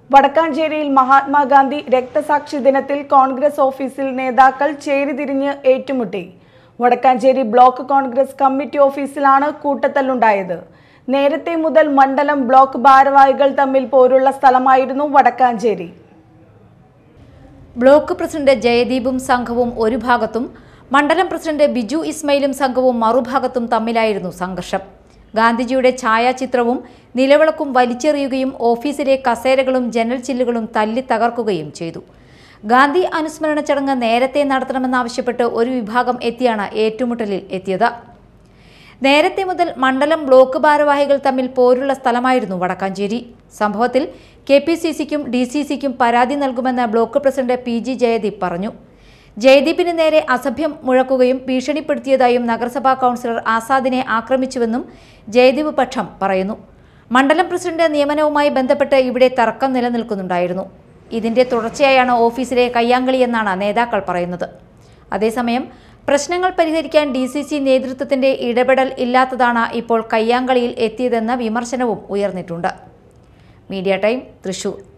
വടക്കാഞ്ചേരിയിൽ മഹാത്മാഗാന്ധി രക്തസാക്ഷി ദിനത്തിൽ കോൺഗ്രസ് ഓഫീസിൽ നേതാക്കൾ ചേരിതിരിഞ്ഞ് ഏറ്റുമുട്ടി. വടക്കാഞ്ചേരി ബ്ലോക്ക് കോൺഗ്രസ് കമ്മിറ്റി ഓഫീസിലാണ് കൂട്ടത്തല്ലുണ്ടായത്. നേരത്തെ മുതൽ മണ്ഡലം ബ്ലോക്ക് ഭാരവാഹികൾ തമ്മിൽ പോരുള്ള സ്ഥലമായിരുന്നു വടക്കാഞ്ചേരി. ബ്ലോക്ക് പ്രസിഡന്റ് ജയദീപും സംഘവും ഒരു ഭാഗത്തും മണ്ഡലം പ്രസിഡന്റ് ബിജു ഇസ്മയിലും സംഘവും മറുഭാഗത്തും തമ്മിലായിരുന്നു സംഘർഷം. ഗാന്ധിജിയുടെ ഛായാചിത്രവും നിലവിളക്കും വലിച്ചെറിയുകയും ഓഫീസിലെ കസേരകളും ജനൽ ചില്ലുകളും തല്ലി തകർക്കുകയും ചെയ്തു. ഗാന്ധി അനുസ്മരണ ചടങ്ങ് നേരത്തെ നടത്തണമെന്നാവശ്യപ്പെട്ട് ഒരു വിഭാഗം എത്തിയാണ് ഏറ്റുമുട്ടലിൽ എത്തിയത്. നേരത്തെ മുതൽ മണ്ഡലം ബ്ലോക്ക് ഭാരവാഹികൾ തമ്മിൽ പോരുള്ള സ്ഥലമായിരുന്നു വടക്കാഞ്ചേരി. സംഭവത്തിൽ KPCCക്കും DCCക്കും പരാതി നൽകുമെന്ന് ബ്ലോക്ക് പ്രസിഡന്റ് PG ജയദീപ് പറഞ്ഞു. ജയദീപിന് നേരെ അസഭ്യം മുഴക്കുകയും ഭീഷണിപ്പെടുത്തിയതായും നഗരസഭാ കൗൺസിലർ ആസാദിനെ ആക്രമിച്ചുവെന്നും ജയദീപ് പക്ഷം പറയുന്നു. മണ്ഡലം പ്രസിഡന്റ് നിയമനവുമായി ബന്ധപ്പെട്ട് ഇവിടെ തർക്കം നിലനിൽക്കുന്നുണ്ടായിരുന്നു. ഇതിന്റെ തുടർച്ചയായാണ് ഓഫീസിലെ കയ്യാങ്കളിയെന്നാണ് നേതാക്കൾ പറയുന്നത്. അതേസമയം പ്രശ്നങ്ങൾ പരിഹരിക്കാൻ DCC നേതൃത്വത്തിന്റെ ഇടപെടൽ ഇല്ലാത്തതാണ് ഇപ്പോൾ കയ്യാങ്കളിയിൽ എത്തിയതെന്ന വിമർശനവും ഉയർന്നിട്ടുണ്ട്. Media time, Thrissur.